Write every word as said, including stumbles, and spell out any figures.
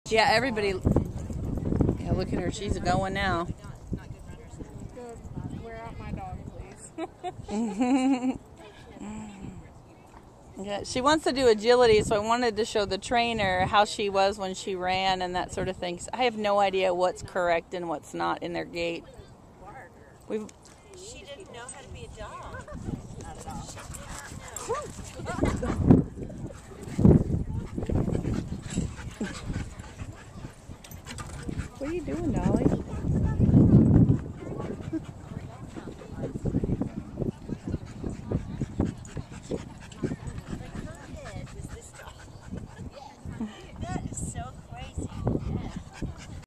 Yeah, everybody. Yeah, look at her. She's going now. Good. Wear out my dog, please. Yeah, she wants to do agility, so I wanted to show the trainer how she was when she ran and that sort of thing. I have no idea what's correct and what's not in their gait. We've.